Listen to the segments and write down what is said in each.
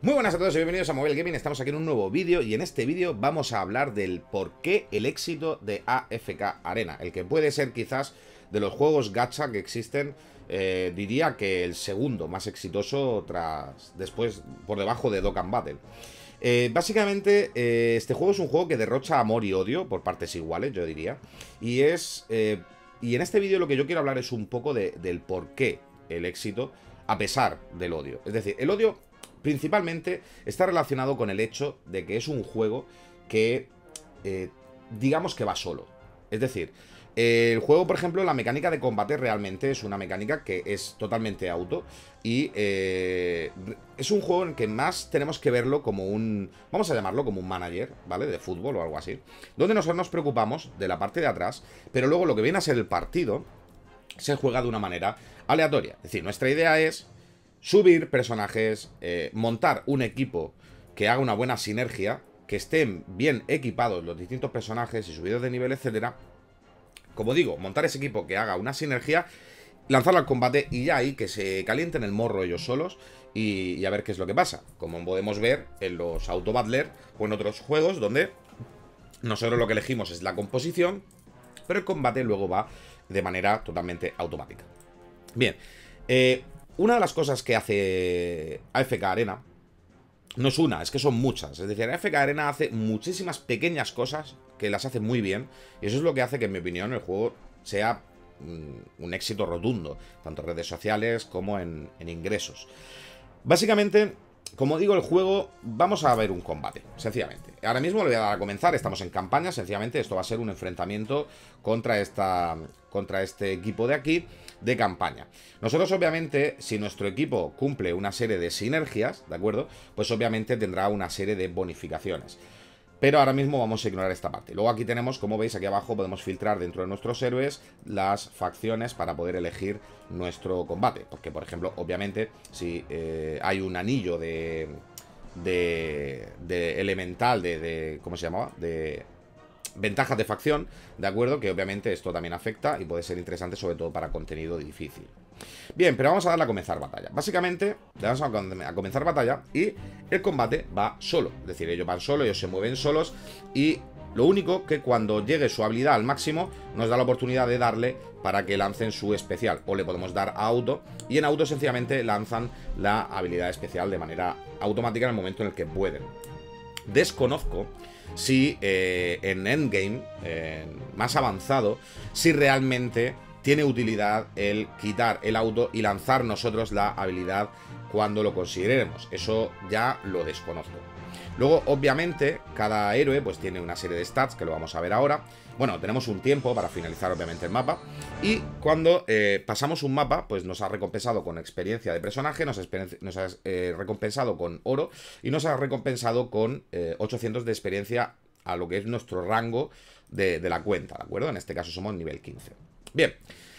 Muy buenas a todos y bienvenidos a Mobile Gaming. Estamos aquí en un nuevo vídeo y en este vídeo vamos a hablar del por qué el éxito de AFK Arena, el que puede ser quizás de los juegos gacha que existen, diría que el segundo más exitoso después por debajo de Dokkan Battle. Básicamente este juego es un juego que derrocha amor y odio por partes iguales, yo diría, y en este vídeo lo que yo quiero hablar es un poco del por qué el éxito a pesar del odio. Es decir, el odio principalmente está relacionado con el hecho de que es un juego que, digamos que va solo. Es decir, el juego, por ejemplo, la mecánica de combate realmente es una mecánica que es totalmente auto. Y es un juego en que más tenemos que verlo como un, vamos a llamarlo como un manager, ¿vale? De fútbol o algo así. Donde nosotros nos preocupamos de la parte de atrás, pero luego lo que viene a ser el partido se juega de una manera aleatoria. Es decir, nuestra idea es subir personajes, montar un equipo que haga una buena sinergia, que estén bien equipados los distintos personajes y subidos de nivel, etcétera. Como digo, montar ese equipo que haga una sinergia, lanzarlo al combate y ya ahí que se calienten el morro ellos solos y a ver qué es lo que pasa. Como podemos ver en los Auto Battler o en otros juegos donde nosotros lo que elegimos es la composición, pero el combate luego va de manera totalmente automática. Bien, una de las cosas que hace AFK Arena no es una, es que son muchas. Es decir, AFK Arena hace muchísimas pequeñas cosas que las hace muy bien. Y eso es lo que hace que, en mi opinión, el juego sea un éxito rotundo, tanto en redes sociales como en ingresos. Básicamente, como digo, el juego, vamos a ver un combate, sencillamente. Ahora mismo le voy a dar a comenzar, estamos en campaña, sencillamente esto va a ser un enfrentamiento contra este equipo de aquí, de campaña. Nosotros, obviamente, si nuestro equipo cumple una serie de sinergias, ¿de acuerdo? Pues obviamente tendrá una serie de bonificaciones. Pero ahora mismo vamos a ignorar esta parte. Luego aquí tenemos, como veis, aquí abajo podemos filtrar dentro de nuestros héroes las facciones para poder elegir nuestro combate. Porque, por ejemplo, obviamente, si hay un anillo de elemental, ¿cómo se llamaba? De ventajas de facción, ¿de acuerdo? Que obviamente esto también afecta y puede ser interesante, sobre todo para contenido difícil. Bien, pero vamos a darle a comenzar batalla. Básicamente, le vamos a comenzar batalla y el combate va solo. Es decir, ellos van solos, ellos se mueven solos y lo único que cuando llegue su habilidad al máximo nos da la oportunidad de darle para que lancen su especial. O le podemos dar a auto y en auto sencillamente lanzan la habilidad especial de manera automática en el momento en el que pueden. Desconozco si en endgame, más avanzado, si realmente tiene utilidad el quitar el auto y lanzar nosotros la habilidad cuando lo consideremos. Eso ya lo desconozco. Luego, obviamente, cada héroe pues tiene una serie de stats que lo vamos a ver ahora. Bueno, tenemos un tiempo para finalizar obviamente el mapa. Y cuando pasamos un mapa, pues nos ha recompensado con experiencia de personaje, nos ha recompensado con oro y nos ha recompensado con 800 de experiencia a lo que es nuestro rango de la cuenta, ¿de acuerdo? En este caso somos nivel 15. Bien.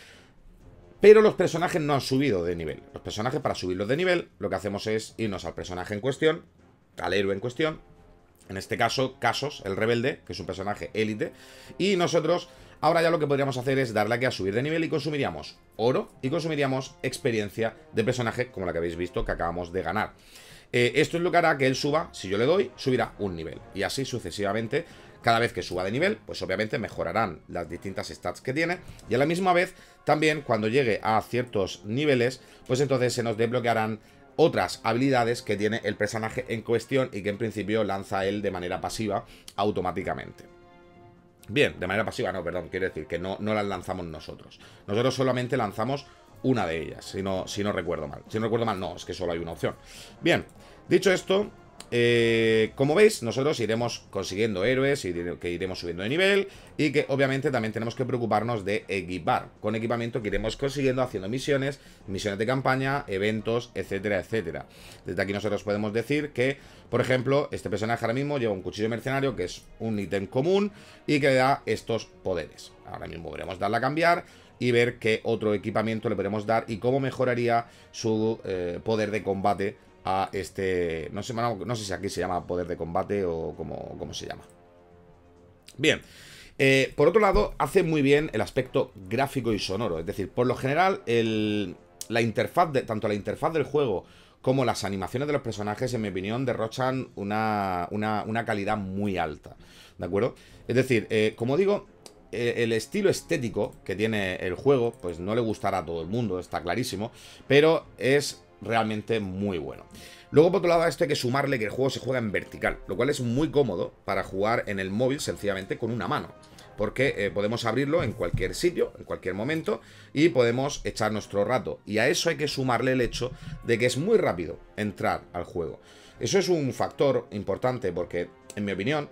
Pero los personajes no han subido de nivel. Los personajes, para subirlos de nivel, lo que hacemos es irnos al personaje en cuestión, al héroe en cuestión. En este caso, Casos, el rebelde, que es un personaje élite. Y nosotros, ahora ya lo que podríamos hacer es darle aquí a subir de nivel y consumiríamos oro y consumiríamos experiencia de personaje, como la que habéis visto que acabamos de ganar. Esto es lo que hará que él suba, si yo le doy, subirá un nivel. Y así sucesivamente. Cada vez que suba de nivel, pues obviamente mejorarán las distintas stats que tiene. Y a la misma vez, también cuando llegue a ciertos niveles, pues entonces se nos desbloquearán otras habilidades que tiene el personaje en cuestión y que en principio lanza él de manera pasiva automáticamente. Bien, de manera pasiva no, perdón, quiero decir que no las lanzamos nosotros. Nosotros solamente lanzamos una de ellas, si no recuerdo mal. Si no recuerdo mal, no, es que solo hay una opción. Bien, dicho esto, como veis, nosotros iremos consiguiendo héroes y que iremos subiendo de nivel y que obviamente también tenemos que preocuparnos de equipar con equipamiento que iremos consiguiendo haciendo misiones de campaña, eventos, etcétera, etcétera. Desde aquí nosotros podemos decir que, por ejemplo, este personaje ahora mismo lleva un cuchillo mercenario que es un ítem común y que le da estos poderes. Ahora mismo podremos darle a cambiar y ver qué otro equipamiento le podemos dar y cómo mejoraría su poder de combate a este... No sé si aquí se llama poder de combate o cómo se llama. Bien. Por otro lado, hace muy bien el aspecto gráfico y sonoro. Es decir, por lo general, tanto la interfaz del juego como las animaciones de los personajes, en mi opinión, derrochan una calidad muy alta, ¿de acuerdo? Es decir, como digo, el estilo estético que tiene el juego, pues no le gustará a todo el mundo, está clarísimo, pero es realmente muy bueno. Luego, por otro lado, a esto hay que sumarle que el juego se juega en vertical, lo cual es muy cómodo para jugar en el móvil sencillamente con una mano. Porque podemos abrirlo en cualquier sitio, en cualquier momento, y podemos echar nuestro rato. Y a eso hay que sumarle el hecho de que es muy rápido entrar al juego. Eso es un factor importante porque, en mi opinión,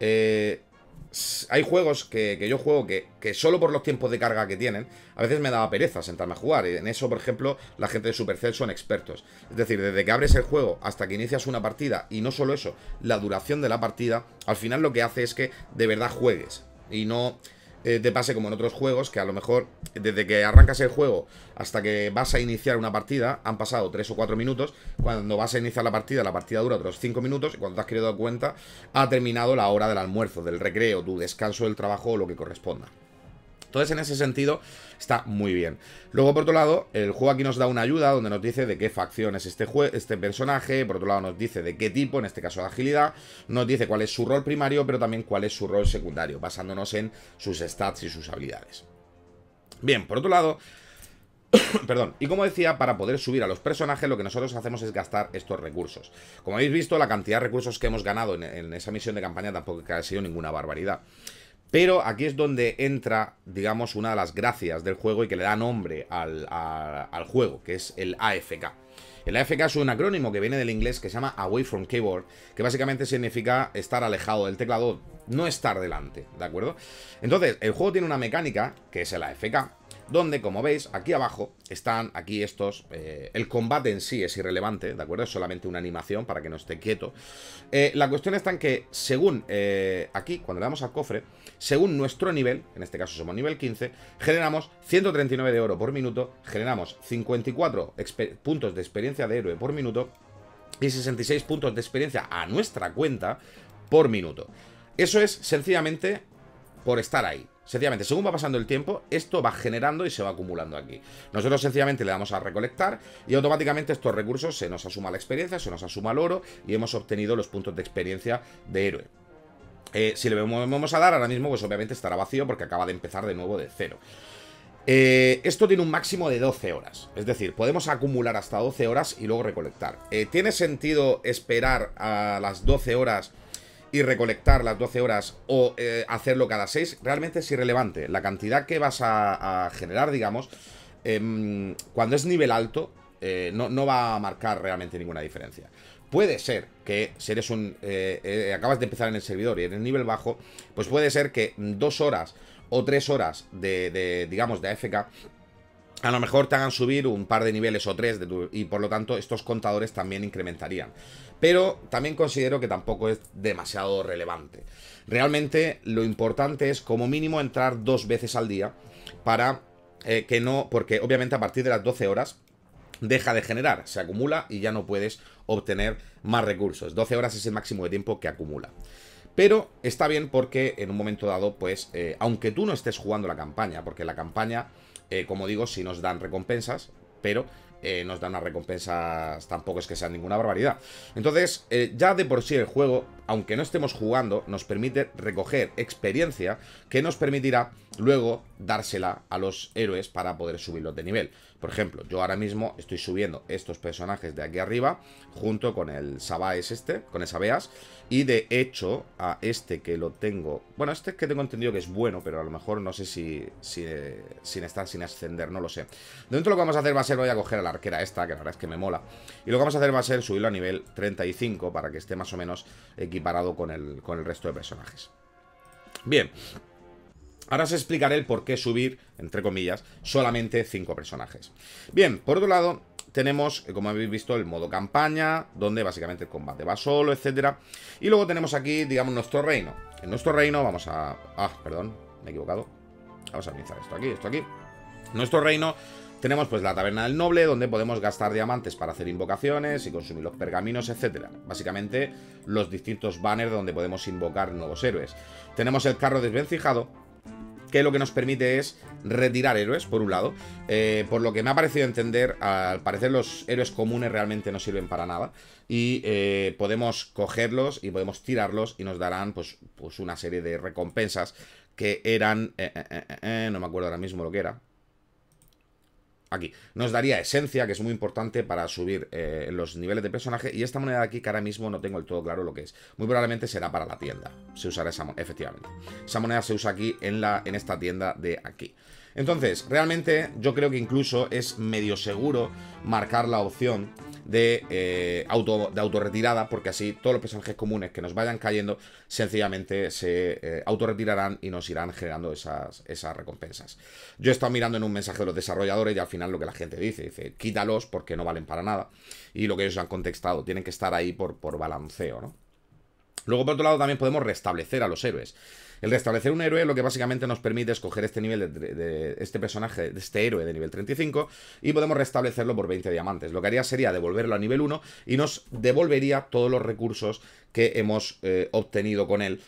hay juegos que yo juego que solo por los tiempos de carga que tienen, a veces me daba pereza sentarme a jugar. Y en eso, por ejemplo, la gente de Supercell son expertos. Es decir, desde que abres el juego hasta que inicias una partida, y no solo eso, la duración de la partida, al final lo que hace es que de verdad juegues. Y no te pase como en otros juegos, que a lo mejor desde que arrancas el juego hasta que vas a iniciar una partida han pasado 3 o 4 minutos. Cuando vas a iniciar la partida dura otros 5 minutos. Y cuando te has querido dar cuenta, ha terminado la hora del almuerzo, del recreo, tu descanso del trabajo o lo que corresponda. Entonces, en ese sentido, está muy bien. Luego, por otro lado, el juego aquí nos da una ayuda donde nos dice de qué facción es este personaje. Por otro lado, nos dice de qué tipo, en este caso de agilidad. Nos dice cuál es su rol primario, pero también cuál es su rol secundario, basándonos en sus stats y sus habilidades. Bien, por otro lado, perdón, y como decía, para poder subir a los personajes lo que nosotros hacemos es gastar estos recursos. Como habéis visto, la cantidad de recursos que hemos ganado en esa misión de campaña tampoco ha sido ninguna barbaridad. Pero aquí es donde entra, digamos, una de las gracias del juego y que le da nombre al juego, que es el AFK. El AFK es un acrónimo que viene del inglés que se llama Away from Keyboard, que básicamente significa estar alejado del teclado, no estar delante, ¿de acuerdo? Entonces, el juego tiene una mecánica, que es el AFK, donde, como veis, aquí abajo están aquí estos. El combate en sí es irrelevante, ¿de acuerdo? Es solamente una animación para que no esté quieto. La cuestión está en que, según aquí, cuando le damos al cofre, según nuestro nivel, en este caso somos nivel 15, generamos 139 de oro por minuto, generamos 54 puntos de experiencia de héroe por minuto y 66 puntos de experiencia a nuestra cuenta por minuto. Eso es sencillamente por estar ahí. Sencillamente, según va pasando el tiempo, esto va generando y se va acumulando aquí. Nosotros sencillamente le damos a recolectar y automáticamente estos recursos se nos asuma la experiencia, se nos asuma el oro y hemos obtenido los puntos de experiencia de héroe. Si le vamos a dar ahora mismo, pues obviamente estará vacío porque acaba de empezar de nuevo de cero. Esto tiene un máximo de 12 horas. Es decir, podemos acumular hasta 12 horas y luego recolectar. ¿Tiene sentido esperar a las 12 horas y recolectar las 12 horas o hacerlo cada 6? Realmente es irrelevante. La cantidad que vas a generar, digamos, cuando es nivel alto, no va a marcar realmente ninguna diferencia. Puede ser que si eres acabas de empezar en el servidor y eres nivel bajo, pues puede ser que 2 horas o 3 horas digamos, de AFK a lo mejor te hagan subir un par de niveles o 3 y por lo tanto estos contadores también incrementarían. Pero también considero que tampoco es demasiado relevante. Realmente lo importante es como mínimo entrar 2 veces al día para que no, porque obviamente a partir de las 12 horas deja de generar, se acumula y ya no puedes obtener más recursos. 12 horas es el máximo de tiempo que acumula. Pero está bien porque en un momento dado, pues, aunque tú no estés jugando la campaña, porque la campaña, como digo, sí nos dan recompensas, pero nos dan unas recompensas, tampoco es que sean ninguna barbaridad. Entonces, ya de por sí el juego, aunque no estemos jugando, nos permite recoger experiencia que nos permitirá luego dársela a los héroes para poder subirlos de nivel. Por ejemplo, yo ahora mismo estoy subiendo estos personajes de aquí arriba junto con el Sabaes con el Sabeas, y de hecho a este que lo tengo, bueno, este es que tengo entendido que es bueno, pero a lo mejor no sé sin estar sin ascender, no lo sé. De momento lo que vamos a hacer va a ser, voy a coger a la arquera esta, que la verdad es que me mola, y lo que vamos a hacer va a ser subirlo a nivel 35 para que esté más o menos equiparado con el resto de personajes. Bien. Ahora os explicaré el por qué subir, entre comillas, solamente 5 personajes. Bien, por otro lado, tenemos, como habéis visto, el modo campaña, donde básicamente el combate va solo, etcétera. Y luego tenemos aquí, digamos, nuestro reino. En nuestro reino vamos a... perdón, me he equivocado. Vamos a pinzar esto aquí. En nuestro reino tenemos pues la taberna del noble, donde podemos gastar diamantes para hacer invocaciones y consumir los pergaminos, etcétera. Básicamente, los distintos banners donde podemos invocar nuevos héroes. Tenemos el carro desvencijado, que lo que nos permite es retirar héroes, por un lado. Por lo que me ha parecido entender, al parecer los héroes comunes realmente no sirven para nada. Y podemos cogerlos y podemos tirarlos y nos darán pues una serie de recompensas que eran... no me acuerdo ahora mismo lo que era. Aquí, nos daría esencia, que es muy importante para subir los niveles de personaje. Y esta moneda de aquí, que ahora mismo no tengo del todo claro lo que es. Muy probablemente será para la tienda. Se usará esa moneda, efectivamente. Esa moneda se usa aquí en esta tienda de aquí. Entonces, realmente yo creo que incluso es medio seguro marcar la opción de autorretirada, porque así todos los personajes comunes que nos vayan cayendo sencillamente se autorretirarán y nos irán generando esas recompensas. Yo he estado mirando en un mensaje de los desarrolladores y al final lo que la gente dice, quítalos porque no valen para nada, y lo que ellos han contextado, tienen que estar ahí por balanceo, ¿no? Luego, por otro lado, también podemos restablecer a los héroes. El restablecer un héroe lo que básicamente nos permite es coger este nivel de este personaje, de este héroe de nivel 35, y podemos restablecerlo por 20 diamantes. Lo que haría sería devolverlo a nivel 1 y nos devolvería todos los recursos que hemos obtenido con él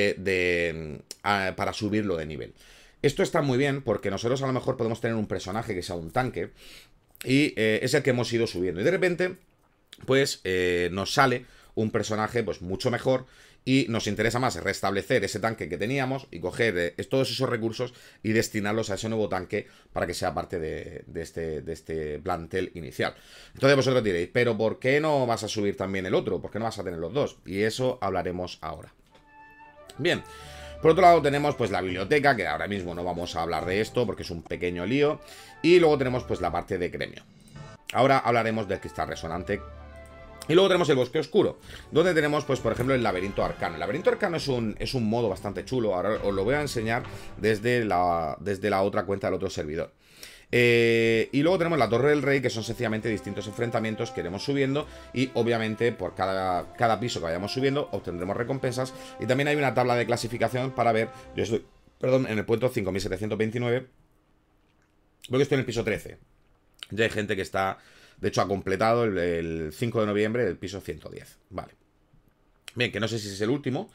para subirlo de nivel. Esto está muy bien porque nosotros a lo mejor podemos tener un personaje que sea un tanque y es el que hemos ido subiendo. Y de repente, pues nos sale un personaje pues mucho mejor y nos interesa más restablecer ese tanque que teníamos y coger todos esos recursos y destinarlos a ese nuevo tanque para que sea parte de este plantel inicial. Entonces vosotros diréis, pero ¿por qué no vas a subir también el otro? ¿Por qué no vas a tener los dos? Y eso hablaremos ahora. Bien. Por otro lado tenemos pues la biblioteca, que ahora mismo no vamos a hablar de esto porque es un pequeño lío. Y luego tenemos pues la parte de gremio. Ahora hablaremos del cristal resonante. Y luego tenemos el bosque oscuro, donde tenemos, pues, por ejemplo, el laberinto arcano. El laberinto arcano es un modo bastante chulo. Ahora os lo voy a enseñar desde la otra cuenta del otro servidor. Y luego tenemos la Torre del Rey, que son sencillamente distintos enfrentamientos que iremos subiendo. Y obviamente por cada piso que vayamos subiendo obtendremos recompensas. Y también hay una tabla de clasificación para ver. Yo estoy, perdón, en el puesto 5729, porque estoy en el piso 13. Ya hay gente que está... De hecho, ha completado el 5 de noviembre el piso 110. Vale. Bien, que no sé si es el último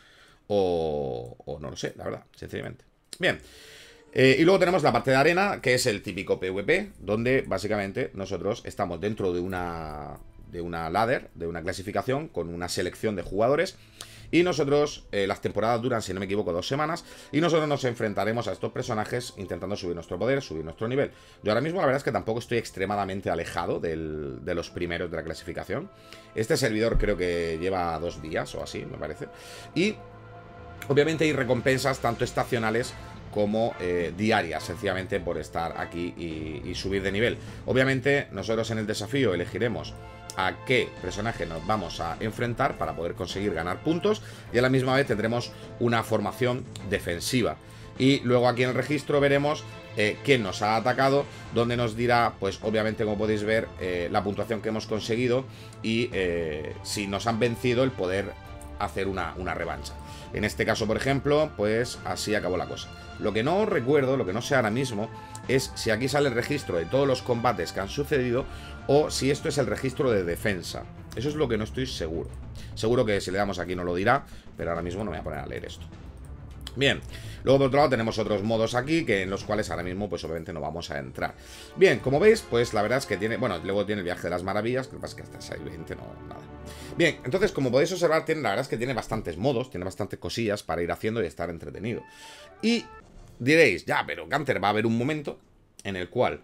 o no lo sé, la verdad, sencillamente. Bien. Y luego tenemos la parte de arena, que es el típico PvP, donde básicamente nosotros estamos dentro de una ladder, de una clasificación, con una selección de jugadores. Y nosotros, las temporadas duran, si no me equivoco, 2 semanas. Y nosotros nos enfrentaremos a estos personajes intentando subir nuestro poder, subir nuestro nivel. Yo ahora mismo la verdad es que tampoco estoy extremadamente alejado de los primeros de la clasificación. Este servidor creo que lleva 2 días o así, me parece. Y obviamente hay recompensas tanto estacionales como diarias, sencillamente por estar aquí y subir de nivel. Obviamente nosotros en el desafío elegiremos a qué personaje nos vamos a enfrentar para poder conseguir ganar puntos, y a la misma vez tendremos una formación defensiva. Y luego aquí en el registro veremos quién nos ha atacado, donde nos dirá, pues obviamente, como podéis ver, la puntuación que hemos conseguido y si nos han vencido, el poder hacer una revancha. En este caso, por ejemplo, pues así acabó la cosa. Lo que no recuerdo, lo que no sé ahora mismo, es si aquí sale el registro de todos los combates que han sucedido o si esto es el registro de defensa. Eso es lo que no estoy seguro. Seguro que si le damos aquí no lo dirá, pero ahora mismo no me voy a poner a leer esto. Bien, luego por otro lado tenemos otros modos aquí, que en los cuales ahora mismo pues obviamente no vamos a entrar. Bien, como veis, pues la verdad es que tiene, bueno, luego tiene el viaje de las maravillas, que lo que pasa es que hasta 6.20 no, nada. Bien, entonces como podéis observar, la verdad es que tiene bastantes modos, tiene bastantes cosillas para ir haciendo y estar entretenido. Y diréis, ya, pero Gunter, va a haber un momento en el cual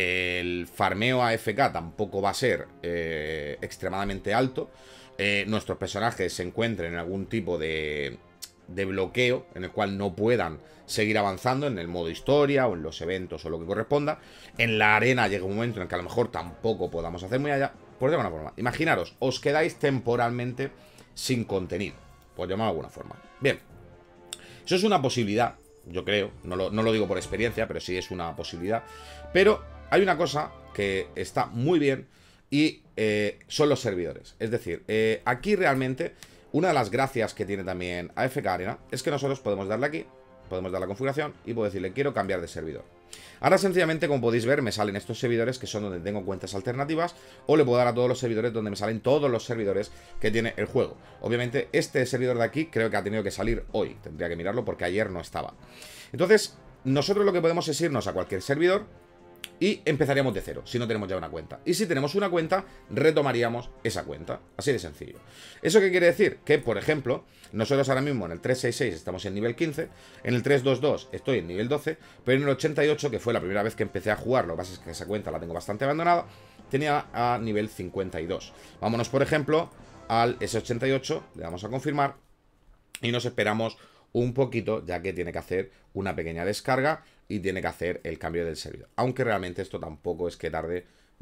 el farmeo AFK tampoco va a ser extremadamente alto. Nuestros personajes se encuentren en algún tipo de bloqueo en el cual no puedan seguir avanzando en el modo historia o en los eventos o lo que corresponda. En la arena llega un momento en el que a lo mejor tampoco podamos hacer muy allá. Por de alguna forma, imaginaros, os quedáis temporalmente sin contenido, por llamarlo de alguna forma. Bien, eso es una posibilidad, yo creo, no lo digo por experiencia, pero sí es una posibilidad. Pero hay una cosa que está muy bien y son los servidores. Es decir, aquí realmente una de las gracias que tiene también AFK Arena es que nosotros podemos darle aquí, podemos dar la configuración y puedo decirle quiero cambiar de servidor. Ahora sencillamente, como podéis ver, me salen estos servidores que son donde tengo cuentas alternativas, o le puedo dar a todos los servidores donde me salen todos los servidores que tiene el juego. Obviamente este servidor de aquí creo que ha tenido que salir hoy, tendría que mirarlo porque ayer no estaba. Entonces, nosotros lo que podemos es irnos a cualquier servidor y empezaríamos de cero, si no tenemos ya una cuenta. Y si tenemos una cuenta, retomaríamos esa cuenta. Así de sencillo. ¿Eso qué quiere decir? Que, por ejemplo, nosotros ahora mismo en el 366 estamos en nivel 15, en el 322 estoy en nivel 12, pero en el 88, que fue la primera vez que empecé a jugar, lo que pasa es que esa cuenta la tengo bastante abandonada, tenía a nivel 52. Vámonos, por ejemplo, al S88, le damos a confirmar y nos esperamos un poquito, ya que tiene que hacer una pequeña descarga y tiene que hacer el cambio del servidor. Aunque realmente esto tampoco es que tarde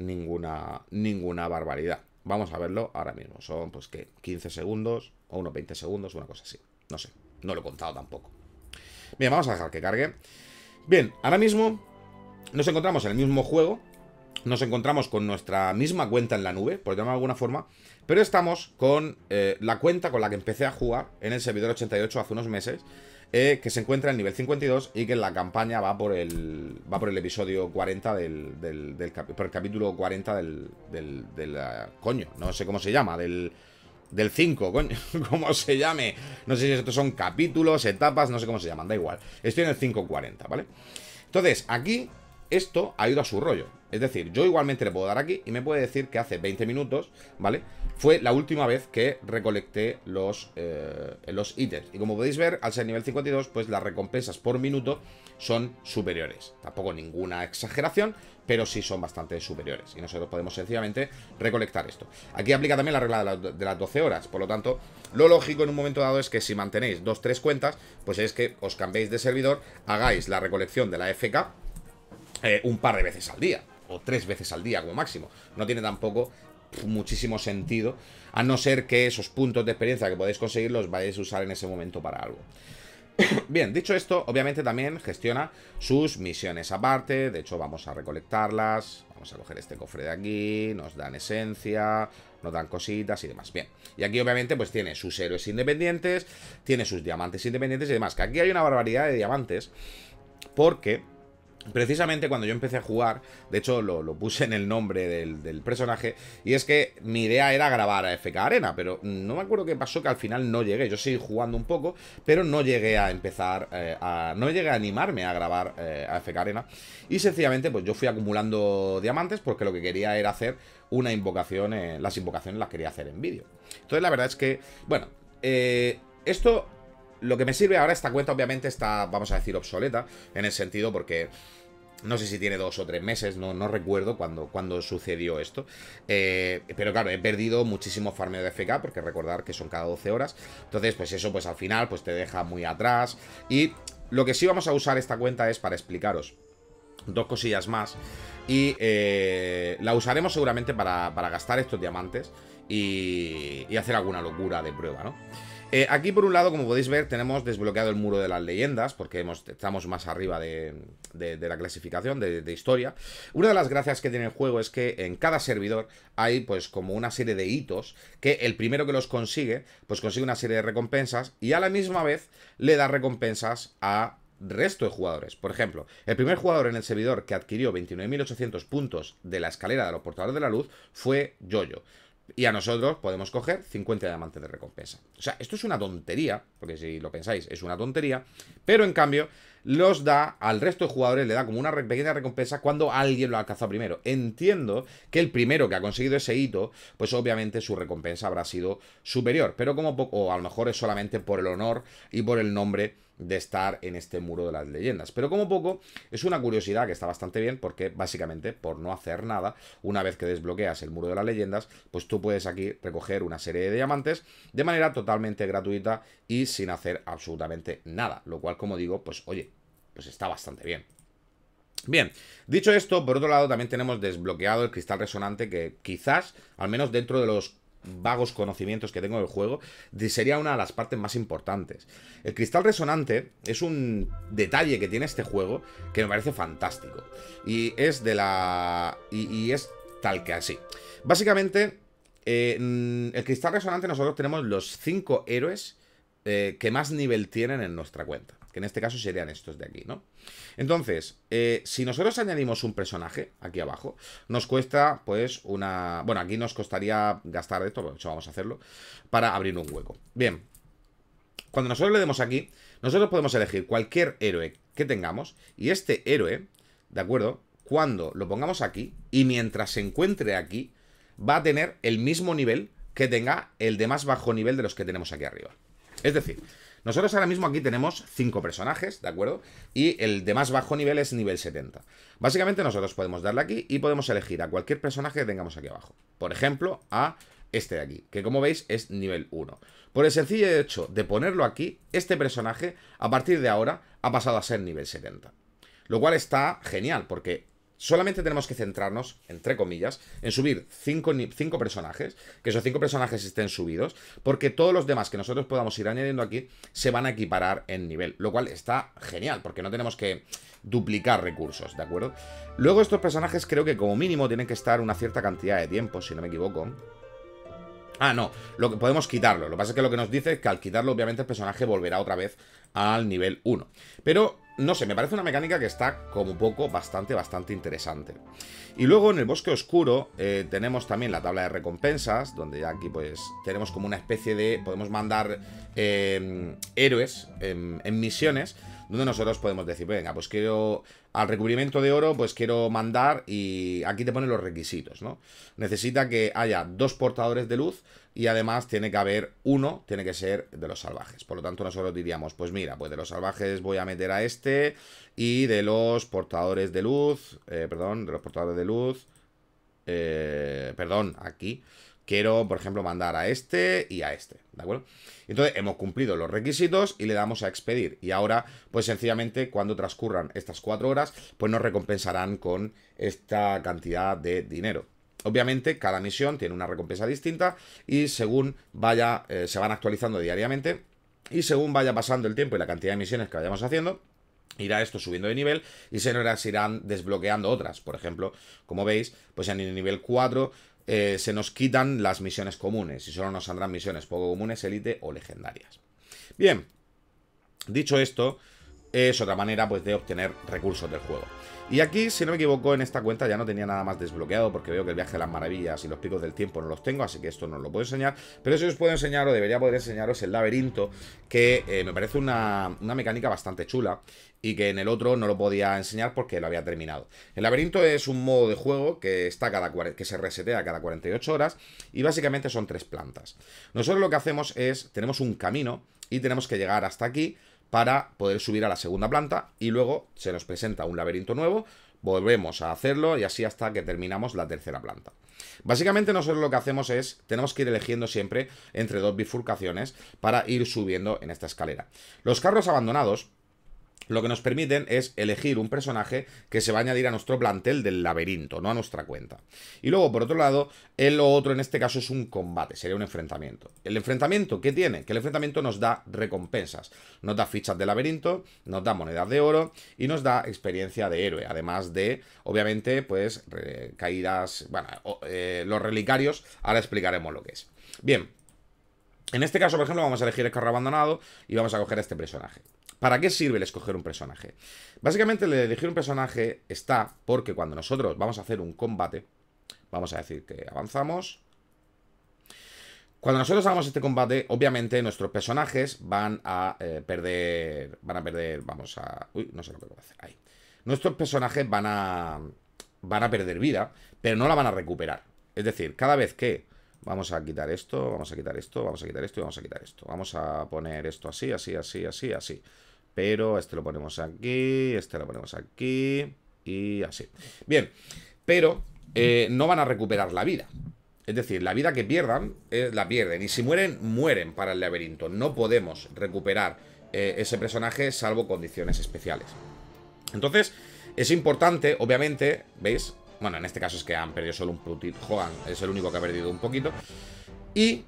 ninguna barbaridad. Vamos a verlo ahora mismo. Son, pues, ¿qué? 15 segundos o unos 20 segundos, una cosa así. No sé, no lo he contado tampoco. Bien, vamos a dejar que cargue. Bien, ahora mismo nos encontramos en el mismo juego. Nos encontramos con nuestra misma cuenta en la nube, por llamarlo de alguna forma, pero estamos con la cuenta con la que empecé a jugar en el servidor 88 hace unos meses, que se encuentra en nivel 52 y que en la campaña va por el episodio 40 por el capítulo 40 coño, no sé cómo se llama, del 5, coño, cómo se llame. No sé si estos son capítulos, etapas, no sé cómo se llaman, da igual. Estoy en el 5.40, ¿vale? Entonces, aquí esto ha ido a su rollo. Es decir, yo igualmente le puedo dar aquí y me puede decir que hace 20 minutos, ¿vale? Fue la última vez que recolecté los ítems. Y como podéis ver, al ser nivel 52, pues las recompensas por minuto son superiores. Tampoco ninguna exageración, pero sí son bastante superiores. Y nosotros podemos sencillamente recolectar esto. Aquí aplica también la regla de las 12 horas. Por lo tanto, lo lógico en un momento dado es que si mantenéis 2-3 cuentas, pues es que os cambiéis de servidor, hagáis la recolección de la FK un par de veces al día, o 3 veces al día como máximo. No tiene tampoco muchísimo sentido, a no ser que esos puntos de experiencia que podéis conseguir los vayáis a usar en ese momento para algo. Bien, dicho esto, obviamente también gestiona sus misiones aparte. De hecho, vamos a recolectarlas. Vamos a coger este cofre de aquí. Nos dan esencia, nos dan cositas y demás. Bien, y aquí obviamente pues tiene sus héroes independientes, tiene sus diamantes independientes y demás. Que aquí hay una barbaridad de diamantes, porque precisamente cuando yo empecé a jugar, de hecho lo puse en el nombre del personaje, y es que mi idea era grabar a FK Arena, pero no me acuerdo qué pasó, que al final no llegué. Yo seguí jugando un poco, pero no llegué a empezar, no llegué a animarme a grabar a FK Arena, y sencillamente pues yo fui acumulando diamantes porque lo que quería era hacer una invocación, las invocaciones las quería hacer en vídeo. Entonces la verdad es que, bueno, esto... Lo que me sirve ahora, esta cuenta obviamente está, vamos a decir, obsoleta, en el sentido porque no sé si tiene 2 o 3 meses, no recuerdo cuándo sucedió esto. Pero claro, he perdido muchísimo farmeo de FK, porque recordar que son cada 12 horas. Entonces, pues eso, pues al final, pues te deja muy atrás. Y lo que sí vamos a usar esta cuenta es para explicaros 2 cosillas más. Y la usaremos seguramente para gastar estos diamantes y hacer alguna locura de prueba, ¿no? Aquí por un lado, como podéis ver, tenemos desbloqueado el muro de las leyendas, porque estamos más arriba de la clasificación de historia. Una de las gracias que tiene el juego es que en cada servidor hay pues como una serie de hitos, que el primero que los consigue, pues consigue una serie de recompensas y a la misma vez le da recompensas a resto de jugadores. Por ejemplo, el primer jugador en el servidor que adquirió 29.800 puntos de la escalera de los portadores de la luz fue Yoyo. Y a nosotros podemos coger 50 diamantes de recompensa. O sea, esto es una tontería, porque si lo pensáis, es una tontería. Pero en cambio, los da al resto de jugadores, le da como una pequeña recompensa cuando alguien lo ha alcanzado primero. Entiendo que el primero que ha conseguido ese hito, pues obviamente su recompensa habrá sido superior. Pero como poco, o a lo mejor es solamente por el honor y por el nombre de estar en este muro de las leyendas. Pero como poco, es una curiosidad que está bastante bien, porque básicamente por no hacer nada, una vez que desbloqueas el muro de las leyendas, pues tú puedes aquí recoger una serie de diamantes de manera totalmente gratuita y sin hacer absolutamente nada, lo cual, como digo, pues oye, pues está bastante bien. Bien, dicho esto, por otro lado también tenemos desbloqueado el cristal resonante, que quizás, al menos dentro de los vagos conocimientos que tengo del juego, sería una de las partes más importantes. El cristal resonante es un detalle que tiene este juego que me parece fantástico. Y es de la... y es tal que así. Básicamente, el cristal resonante nosotros tenemos los 5 héroes que más nivel tienen en nuestra cuenta, que en este caso serían estos de aquí, ¿no? Entonces, si nosotros añadimos un personaje aquí abajo, nos cuesta pues una... Bueno, aquí nos costaría gastar de esto, de hecho vamos a hacerlo, para abrir un hueco. Bien, cuando nosotros le demos aquí, nosotros podemos elegir cualquier héroe que tengamos. Y este héroe, ¿de acuerdo? Cuando lo pongamos aquí y mientras se encuentre aquí, va a tener el mismo nivel que tenga el de más bajo nivel de los que tenemos aquí arriba. Es decir, nosotros ahora mismo aquí tenemos 5 personajes, ¿de acuerdo? Y el de más bajo nivel es nivel 70. Básicamente nosotros podemos darle aquí y podemos elegir a cualquier personaje que tengamos aquí abajo. Por ejemplo, a este de aquí, que como veis es nivel 1. Por el sencillo hecho de ponerlo aquí, este personaje a partir de ahora ha pasado a ser nivel 70. Lo cual está genial, porque solamente tenemos que centrarnos, entre comillas, en subir 5 personajes, que esos 5 personajes estén subidos, porque todos los demás que nosotros podamos ir añadiendo aquí se van a equiparar en nivel, lo cual está genial, porque no tenemos que duplicar recursos, ¿de acuerdo? Luego estos personajes creo que como mínimo tienen que estar una cierta cantidad de tiempo, si no me equivoco. Ah, no, lo que podemos quitarlo. Lo que pasa es que lo que nos dice es que al quitarlo, obviamente, el personaje volverá otra vez al nivel 1. Pero, no sé, me parece una mecánica que está como poco bastante interesante. Y luego en el bosque oscuro tenemos también la tabla de recompensas, donde ya aquí pues tenemos como una especie de... Podemos mandar héroes en misiones, donde nosotros podemos decir, venga, pues quiero... Al recubrimiento de oro, pues quiero mandar y aquí te ponen los requisitos, ¿no? Necesita que haya 2 portadores de luz y además tiene que haber uno, tiene que ser de los salvajes. Por lo tanto, nosotros diríamos, pues mira, pues de los salvajes voy a meter a este y de los portadores de luz, aquí. Quiero, por ejemplo, mandar a este y a este, ¿de acuerdo? Entonces, hemos cumplido los requisitos y le damos a expedir. Y ahora, pues sencillamente, cuando transcurran estas 4 horas, pues nos recompensarán con esta cantidad de dinero. Obviamente, cada misión tiene una recompensa distinta y según vaya, se van actualizando diariamente y según vaya pasando el tiempo y la cantidad de misiones que vayamos haciendo, irá esto subiendo de nivel y se nos irán desbloqueando otras. Por ejemplo, como veis, pues en el nivel 4... se nos quitan las misiones comunes y solo nos saldrán misiones poco comunes, élite o legendarias. Bien, dicho esto, es otra manera pues de obtener recursos del juego. Y aquí, si no me equivoco, en esta cuenta ya no tenía nada más desbloqueado porque veo que el viaje de las maravillas y los picos del tiempo no los tengo, así que esto no lo puedo enseñar. Pero sí os puedo enseñar, o debería poder enseñaros, el laberinto, que me parece una mecánica bastante chula y que en el otro no lo podía enseñar porque lo había terminado. El laberinto es un modo de juego que que se resetea cada 48 horas y básicamente son 3 plantas. Nosotros lo que hacemos es, tenemos un camino y tenemos que llegar hasta aquí para poder subir a la segunda planta y luego se nos presenta un laberinto nuevo, volvemos a hacerlo y así hasta que terminamos la tercera planta. Básicamente nosotros lo que hacemos es, tenemos que ir eligiendo siempre entre 2 bifurcaciones para ir subiendo en esta escalera. Los carros abandonados lo que nos permiten es elegir un personaje que se va a añadir a nuestro plantel del laberinto, no a nuestra cuenta. Y luego, por otro lado, lo otro en este caso es un combate, sería un enfrentamiento. ¿El enfrentamiento qué tiene? Que el enfrentamiento nos da recompensas. Nos da fichas de laberinto, nos da monedas de oro y nos da experiencia de héroe. Además de, obviamente, pues, caídas... Bueno, los relicarios, ahora explicaremos lo que es. Bien. En este caso, por ejemplo, vamos a elegir el carro abandonado y vamos a coger a este personaje. ¿Para qué sirve el escoger un personaje? Básicamente el elegir un personaje está porque cuando nosotros vamos a hacer un combate, vamos a decir que avanzamos. Cuando nosotros hagamos este combate, obviamente nuestros personajes van a perder, vamos a... Uy, no sé lo que voy a hacer, ahí. Nuestros personajes van a perder vida, pero no la van a recuperar. Es decir, cada vez que... Vamos a quitar esto, vamos a quitar esto, vamos a quitar esto y vamos a quitar esto. Vamos a poner esto así, así, así, así, así. Pero este lo ponemos aquí, este lo ponemos aquí y así. Bien, pero no van a recuperar la vida. Es decir, la vida que pierdan, la pierden. Y si mueren, mueren para el laberinto. No podemos recuperar ese personaje salvo condiciones especiales. Entonces, es importante, obviamente, ¿veis? Bueno, en este caso es que han perdido solo un poquito. Hogan es el único que ha perdido un poquito. Y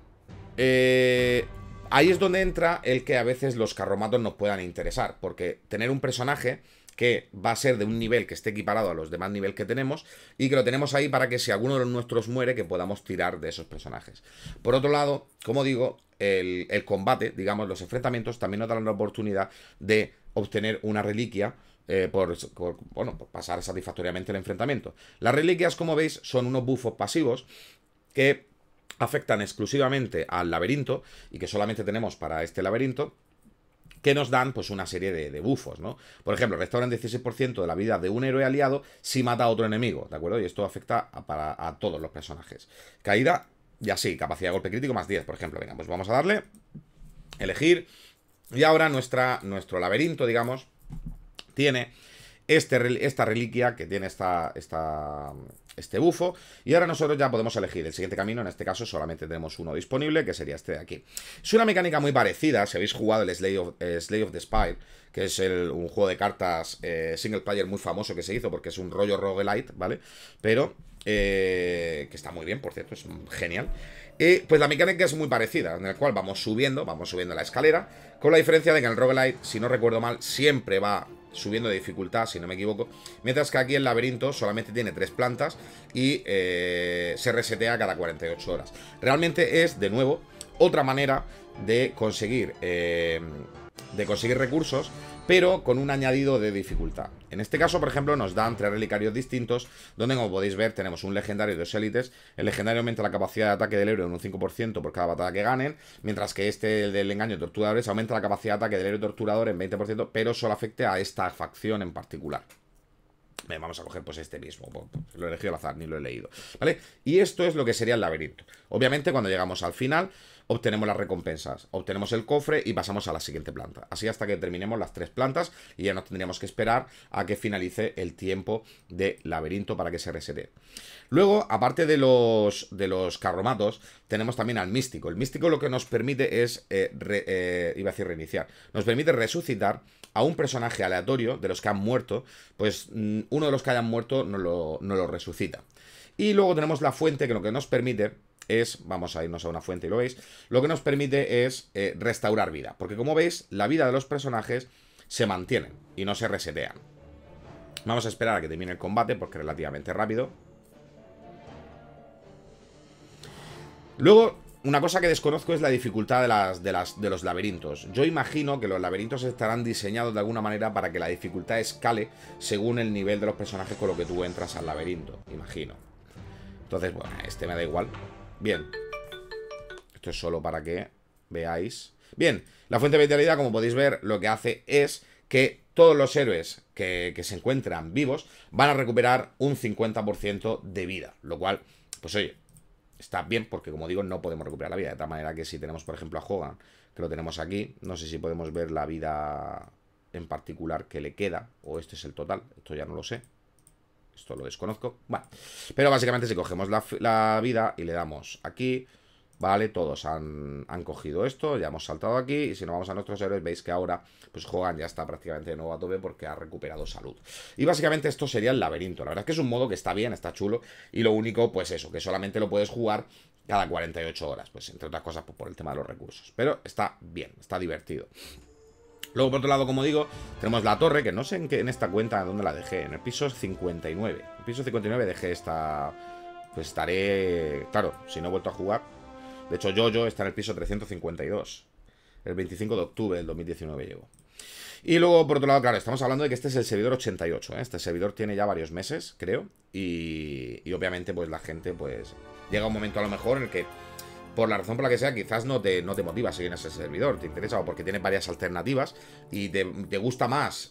ahí es donde entra el que a veces los carromatos nos puedan interesar. Porque tener un personaje que va a ser de un nivel que esté equiparado a los demás niveles que tenemos y que lo tenemos ahí para que si alguno de los nuestros muere, que podamos tirar de esos personajes. Por otro lado, como digo, el combate, digamos, los enfrentamientos también nos dan la oportunidad de obtener una reliquia por pasar satisfactoriamente el enfrentamiento. Las reliquias, como veis, son unos buffos pasivos que afectan exclusivamente al laberinto y que solamente tenemos para este laberinto, que nos dan pues una serie de bufos, ¿no? Por ejemplo, restauran 16% de la vida de un héroe aliado si mata a otro enemigo, ¿de acuerdo? Y esto afecta a todos los personajes. Caída, y así, capacidad de golpe crítico más 10, por ejemplo. Venga, pues vamos a darle, elegir, y ahora nuestro laberinto, digamos, tiene esta reliquia que tiene este bufo. Y ahora nosotros ya podemos elegir el siguiente camino. En este caso solamente tenemos uno disponible, que sería este de aquí. Es una mecánica muy parecida. Si habéis jugado el Slay of the Spire, que es un juego de cartas single player muy famoso que se hizo, porque es un rollo roguelite, ¿vale? Pero que está muy bien, por cierto, es genial. Pues la mecánica es muy parecida, en el cual vamos subiendo la escalera, con la diferencia de que en el roguelite, si no recuerdo mal, siempre va subiendo de dificultad, si no me equivoco, mientras que aquí el laberinto solamente tiene 3 plantas y se resetea cada 48 horas. Realmente es, de nuevo, otra manera de conseguir recursos, pero con un añadido de dificultad. En este caso, por ejemplo, nos dan 3 relicarios distintos, donde, como podéis ver, tenemos un legendario y 2 élites. El legendario aumenta la capacidad de ataque del héroe en un 5% por cada batalla que ganen, mientras que el del engaño de torturadores, aumenta la capacidad de ataque del héroe torturador en 20%, pero solo afecta a esta facción en particular. Bien, vamos a coger pues este mismo, lo he elegido al azar, ni lo he leído, ¿vale? Y esto es lo que sería el laberinto. Obviamente, cuando llegamos al final, obtenemos las recompensas, obtenemos el cofre y pasamos a la siguiente planta. Así hasta que terminemos las 3 plantas y ya no tendríamos que esperar a que finalice el tiempo de laberinto para que se resete. Luego, aparte de los carromatos, tenemos también al místico. El místico lo que nos permite es, iba a decir reiniciar, nos permite resucitar a un personaje aleatorio de los que han muerto, pues uno de los que hayan muerto no lo resucita. Y luego tenemos la fuente, que lo que nos permite es, vamos a irnos a una fuente y lo veis, lo que nos permite es restaurar vida, porque como veis, la vida de los personajes se mantienen y no se resetean. Vamos a esperar a que termine el combate, porque es relativamente rápido. Luego, una cosa que desconozco es la dificultad de los laberintos. Yo imagino que los laberintos estarán diseñados de alguna manera para que la dificultad escale según el nivel de los personajes con lo que tú entras al laberinto, imagino. Entonces, bueno, este me da igual. Bien. Esto es solo para que veáis. Bien, la fuente de vitalidad, como podéis ver, lo que hace es que todos los héroes que se encuentran vivos van a recuperar un 50% de vida. Lo cual, pues oye, está bien porque, como digo, no podemos recuperar la vida. De tal manera que si tenemos, por ejemplo, a Hogan, que lo tenemos aquí, no sé si podemos ver la vida en particular que le queda, o este es el total, esto ya no lo sé. Esto lo desconozco. Bueno, pero básicamente si cogemos la vida y le damos aquí, vale, todos han cogido esto, ya hemos saltado aquí. Y si nos vamos a nuestros héroes, veis que ahora pues Hogan ya está prácticamente de nuevo a tope porque ha recuperado salud. Y básicamente esto sería el laberinto. La verdad es que es un modo que está bien, está chulo. Y lo único, pues eso, que solamente lo puedes jugar cada 48 horas. Pues entre otras cosas, pues, por el tema de los recursos. Pero está bien, está divertido. Luego, por otro lado, como digo, tenemos la torre, que no sé en esta cuenta dónde la dejé. En el piso 59. En el piso 59 dejé esta... Pues estaré... Claro, si no he vuelto a jugar. De hecho, Jojo está en el piso 352. El 25 de octubre del 2019 llevo. Y luego, por otro lado, claro, estamos hablando de que este es el servidor 88, ¿eh? Este servidor tiene ya varios meses, creo. Y obviamente, pues la gente, pues... Llega un momento a lo mejor en el que... Por la razón por la que sea, quizás no te motiva a seguir en ese servidor, te interesa o porque tiene varias alternativas y te gusta más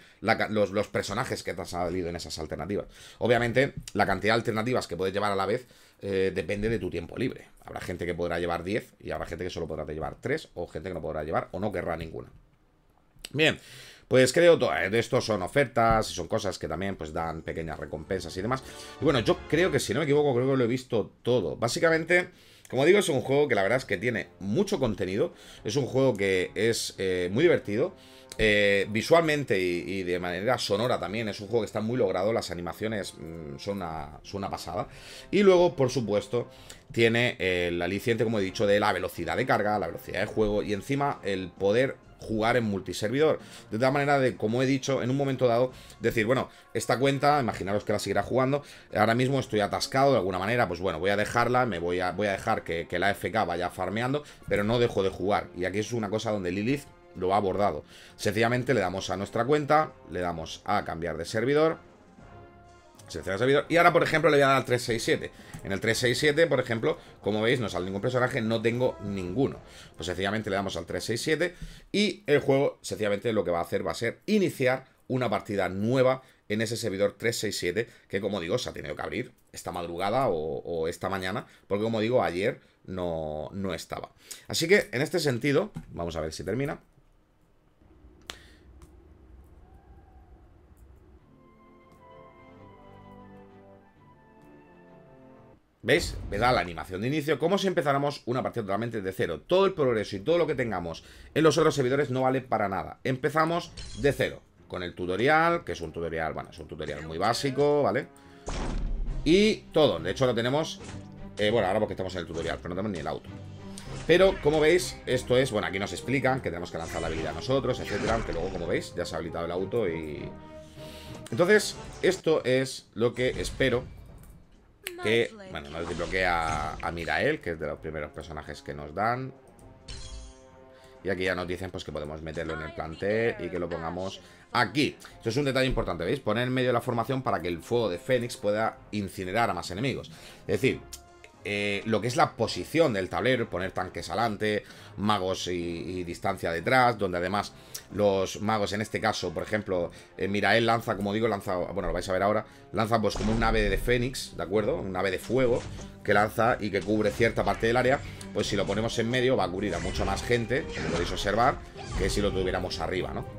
los personajes que te han salido en esas alternativas. Obviamente, la cantidad de alternativas que puedes llevar a la vez depende de tu tiempo libre. Habrá gente que podrá llevar 10 y habrá gente que solo podrá llevar 3 o gente que no podrá llevar o no querrá ninguna. Bien, pues creo que de esto son ofertas y son cosas que también pues dan pequeñas recompensas y demás. Y bueno, yo creo que si no me equivoco, creo que lo he visto todo. Básicamente... Como digo, es un juego que la verdad es que tiene mucho contenido. Es un juego que es muy divertido. Visualmente y de manera sonora también. Es un juego que está muy logrado. Las animaciones son una pasada. Y luego, por supuesto, tiene el aliciente, como he dicho, de la velocidad de carga, la velocidad de juego y encima el poder jugar en multiservidor, de tal manera de, como he dicho, en un momento dado, decir, bueno, esta cuenta, imaginaros que la seguirá jugando, ahora mismo estoy atascado de alguna manera, pues bueno, voy a dejarla, voy a dejar que la AFK vaya farmeando, pero no dejo de jugar, y aquí es una cosa donde Lilith lo ha abordado. Sencillamente le damos a nuestra cuenta, le damos a cambiar de servidor, Selecciona el servidor. Y ahora, por ejemplo, le voy a dar al 367. En el 367, por ejemplo, como veis, no sale ningún personaje, no tengo ninguno. Pues sencillamente le damos al 367 y el juego, sencillamente, lo que va a hacer va a ser iniciar una partida nueva en ese servidor 367, que como digo, se ha tenido que abrir esta madrugada o esta mañana, porque como digo, ayer no estaba. Así que, en este sentido, vamos a ver si termina. ¿Veis? Me da la animación de inicio, como si empezáramos una partida totalmente de cero. Todo el progreso y todo lo que tengamos en los otros servidores no vale para nada. Empezamos de cero, con el tutorial, que es un tutorial, bueno, es un tutorial muy básico, ¿vale? Y todo, de hecho lo tenemos, bueno, ahora porque estamos en el tutorial, pero no tenemos ni el auto. Pero, como veis, esto es, bueno, aquí nos explican que tenemos que lanzar la habilidad nosotros, etcétera, aunque luego, como veis, ya se ha habilitado el auto y... Entonces, esto es lo que espero que, bueno, nos desbloquee a Mirael, que es de los primeros personajes que nos dan. Y aquí ya nos dicen pues que podemos meterlo en el plantel y que lo pongamos aquí. Esto es un detalle importante, ¿veis? Poner en medio de la formación para que el fuego de Fénix pueda incinerar a más enemigos. Es decir, lo que es la posición del tablero, poner tanques adelante, magos y distancia detrás, donde además los magos, en este caso, por ejemplo, Mirael lanza, como digo, lanza, bueno, lo vais a ver ahora, lanza pues como un ave de Fénix, ¿de acuerdo? Un ave de fuego que lanza y que cubre cierta parte del área. Pues si lo ponemos en medio va a cubrir a mucha más gente, como podéis observar, que si lo tuviéramos arriba, ¿no?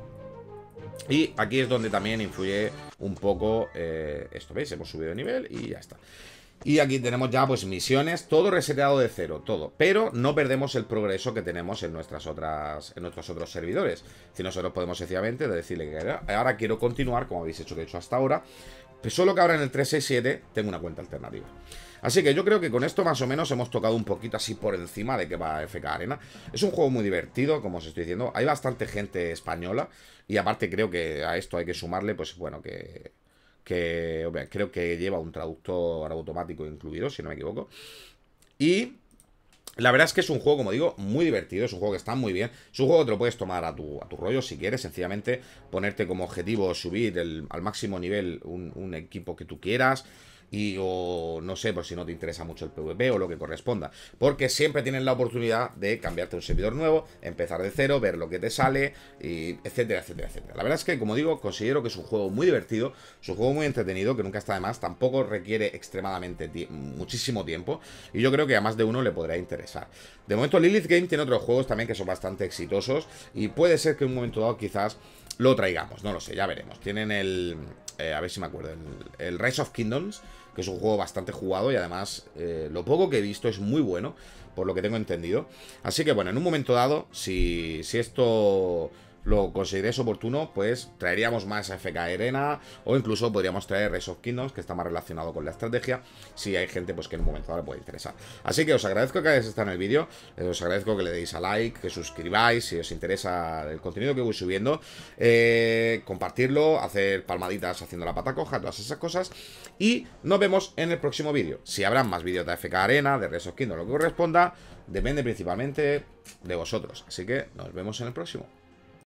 Y aquí es donde también influye un poco esto, ¿veis? Hemos subido de nivel y ya está. Y aquí tenemos ya pues misiones, todo reseteado de cero, todo. Pero no perdemos el progreso que tenemos en nuestros otros servidores. Si nosotros podemos sencillamente decirle que ahora quiero continuar, como habéis hecho de hecho hasta ahora, pues solo que ahora en el 367 tengo una cuenta alternativa. Así que yo creo que con esto más o menos hemos tocado un poquito así por encima de que va FK Arena. Es un juego muy divertido, como os estoy diciendo. Hay bastante gente española y aparte creo que a esto hay que sumarle, pues bueno, que creo que lleva un traductor automático incluido, si no me equivoco. Y la verdad es que es un juego, como digo, muy divertido. Es un juego que está muy bien. Es un juego que te lo puedes tomar a tu rollo si quieres. Sencillamente ponerte como objetivo subir al máximo nivel un equipo que tú quieras. O no sé, por si no te interesa mucho el PvP o lo que corresponda. Porque siempre tienes la oportunidad de cambiarte a un servidor nuevo, empezar de cero, ver lo que te sale, y etcétera, etcétera, etcétera. La verdad es que, como digo, considero que es un juego muy divertido, es un juego muy entretenido, que nunca está de más, tampoco requiere extremadamente muchísimo tiempo, y yo creo que a más de uno le podrá interesar. De momento Lilith Game tiene otros juegos también que son bastante exitosos, y puede ser que en un momento dado quizás lo traigamos, no lo sé, ya veremos. Tienen a ver si me acuerdo, el Rise of Kingdoms, que es un juego bastante jugado y además lo poco que he visto es muy bueno, por lo que tengo entendido. Así que bueno, en un momento dado, si esto lo consideréis oportuno, pues traeríamos más a FK Arena o incluso podríamos traer Rise of Kingdoms, que está más relacionado con la estrategia, si hay gente pues que en un momento dado le puede interesar. Así que os agradezco que hayáis estado en el vídeo, os agradezco que le deis a like, que suscribáis si os interesa el contenido que voy subiendo, compartirlo, hacer palmaditas haciendo la pata coja, todas esas cosas, y nos vemos en el próximo vídeo. Si habrá más vídeos de FK Arena, de Rise of Kingdoms, lo que corresponda, depende principalmente de vosotros. Así que nos vemos en el próximo.